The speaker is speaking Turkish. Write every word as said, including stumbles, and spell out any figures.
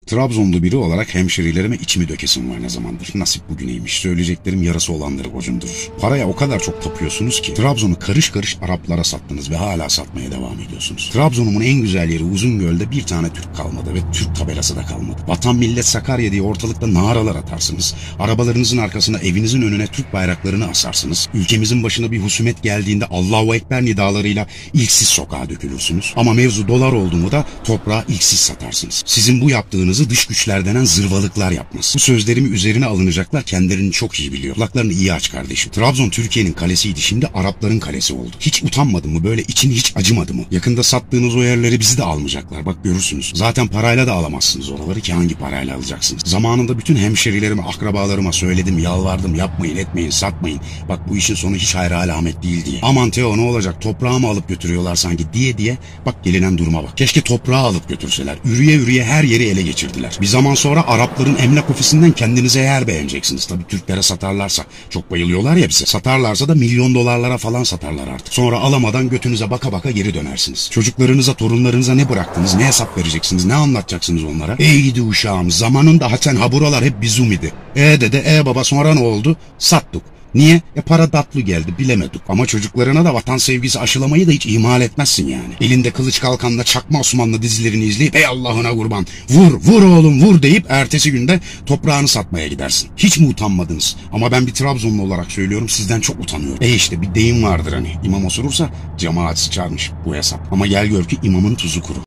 Trabzonlu biri olarak hemşerilerime içimi dökesim var ne zamandır. Nasip bugüneymiş. Söyleyeceklerim yarası olanları gocundurur. Paraya o kadar çok tapıyorsunuz ki Trabzon'u karış karış Araplara sattınız ve hala satmaya devam ediyorsunuz. Trabzon'umun en güzel yeri Uzungöl'de bir tane Türk kalmadı ve Türk tabelası da kalmadı. Vatan millet Sakarya diye ortalıkta naralar atarsınız. Arabalarınızın arkasına, evinizin önüne Türk bayraklarını asarsınız. Ülkemizin başına bir husumet geldiğinde Allahu Ekber nidalarıyla ilk siz sokağa dökülürsünüz. Ama mevzu dolar oldu mu da toprağı ilk siz satarsınız. Sizin bu yaptığınız dış güçler denen zırvalıklar yapmaz. Bu sözlerimi üzerine alınacaklar kendilerini çok iyi biliyor. Kulaklarını iyi aç kardeşim. Trabzon Türkiye'nin kalesiydi, şimdi Arapların kalesi oldu. Hiç utanmadı mı, böyle için hiç acımadı mı? Yakında sattığınız o yerleri bizi de almayacaklar, bak görürsünüz. Zaten parayla da alamazsınız oraları ki hangi parayla alacaksınız? Zamanında bütün hemşerilerime, akrabalarıma söyledim, yalvardım, yapmayın etmeyin, satmayın. Bak bu işin sonu hiç hayra alamet değil diye. Aman Teo ne olacak, toprağı mı alıp götürüyorlar sanki diye diye bak gelinen duruma bak. Keşke toprağı alıp götürseler. Ürüye ürüye her yeri ele geçirdiler. Bir zaman sonra Arapların emlak ofisinden kendinize yer beğeneceksiniz. Tabii Türklere satarlarsa. Çok bayılıyorlar ya bize. Satarlarsa da milyon dolarlara falan satarlar artık. Sonra alamadan götünüze baka baka geri dönersiniz. Çocuklarınıza, torunlarınıza ne bıraktınız? Ne hesap vereceksiniz? Ne anlatacaksınız onlara? Ey gidi uşağım, zamanında haten ha buralar hep bizim idi. E dede, e baba, sonra ne oldu? Sattık. Niye? E para tatlı geldi, bilemedik. Ama çocuklarına da vatan sevgisi aşılamayı da hiç ihmal etmezsin yani. Elinde kılıç kalkanla çakma Osmanlı dizilerini izleyip ey Allah'ına kurban, vur vur oğlum vur deyip ertesi günde toprağını satmaya gidersin. Hiç mi utanmadınız? Ama ben bir Trabzonlu olarak söylüyorum, sizden çok utanıyorum. E işte bir deyim vardır hani, imam osurursa cemaat sıçarmış bu hesap. Ama gel gör ki imamın tuzu kuru.